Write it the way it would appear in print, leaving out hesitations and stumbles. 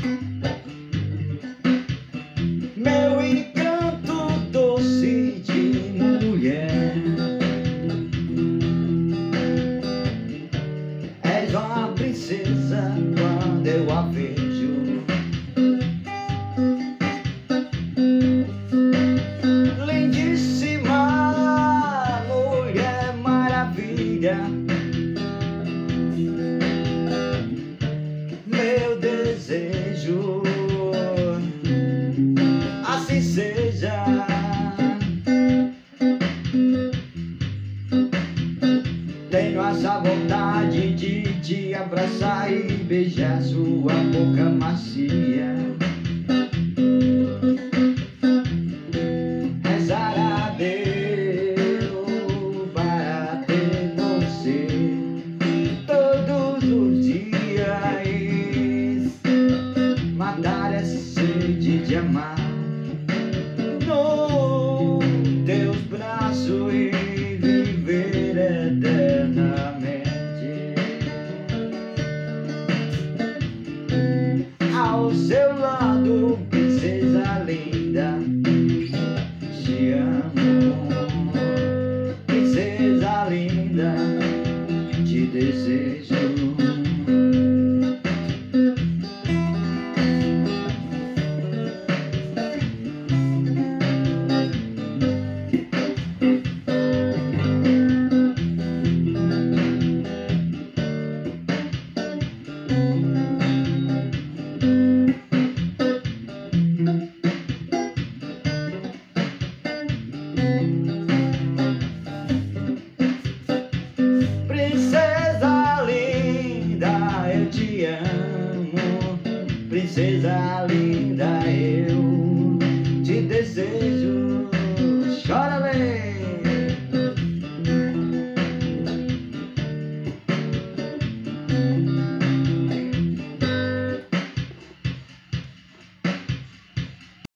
Meu encanto doce de mulher, és uma princesa quando eu a vejo. Lindíssima Mulher Maravilha, meu desejo, assim seja. Tenho essa vontade de te abraçar e beijar sua boca macia. Rezar a Deus para ter você todos os dias, matar essa sede de amar nos teus braços e viver eternamente ao seu lado, princesa linda. Te amo, princesa linda, te desejo. Princesa linda, eu te amo. Princesa linda,